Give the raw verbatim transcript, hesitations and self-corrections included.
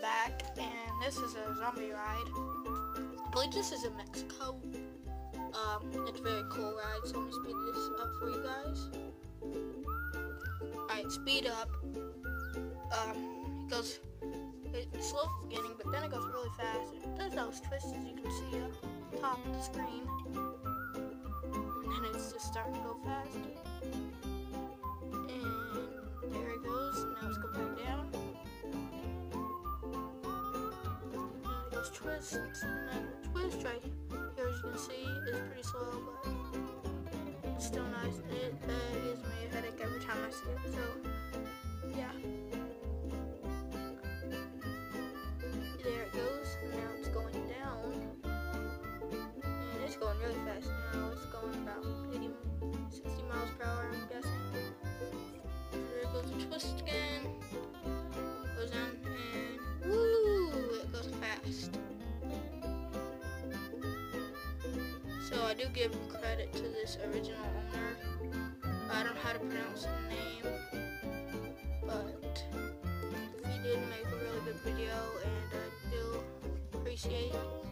back, and this is a zombie ride. I believe this is in Mexico. Um, it's a very cool ride, so let me speed this up for you guys. Alright, speed up. Um, it goes, it's slow at the beginning, but then it goes really fast. It does those twists, as you can see up top of the screen. And then it's just starting to go fast. And there it goes, now it's going back down. And it goes twists, and then the twist right here, as you can see, is pretty slow, but it's still nice. It uh, gives me a headache every time I see it, so yeah. There it goes. Now it's going down, and it's going really fast now. It's going about eighty, sixty miles per hour, I'm guessing. So there goes the twist again. Goes down, and woo! It goes fast. So I do give credit to this original owner. I don't know how to pronounce the name, but he did make a really good video, and I do appreciate